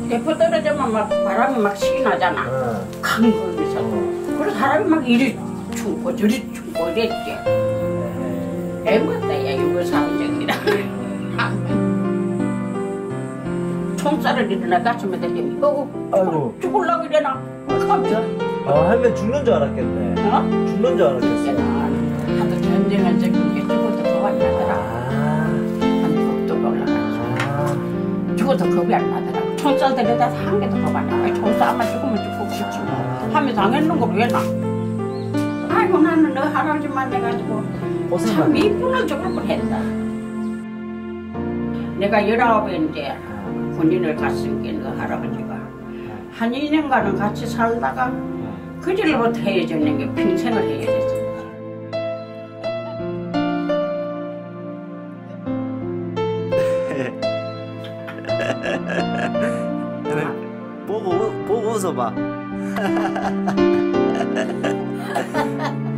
대포 떨어지면 막 바람이 막 시기 나잖아. 강거면서. 그래서 사람이 막 이리 춥고 저리 춥고 이랬지. 애맞다 야 이거 사는 적이라. 총살을 일어나 가슴에 대지. 아이고. 죽을라고 이래나. 깜짝. 할머니 죽는 줄 알았겠네. 죽는 줄 알았겠어. 하도 전쟁한 적이 죽어도 겁이 안 나더라. 한 극도가 올라가지. 죽어도 겁이 안 나더라. 총살 들여다 한 개도 겁 안 나. 총살 아마 죽으면 죽고 싶지 뭐. 하면 당했는 걸 왜 나? 아이고 나는 너 할아버지 만나가지고 참 이쁘나 죽을 뻔했다. 내가 19에 이제 군인을 갔으니까 너 할아버지가 한 2년간은 같이 살다가 그질로부터 헤어졌는 게 평생을 헤어졌어. 보고 웃어봐.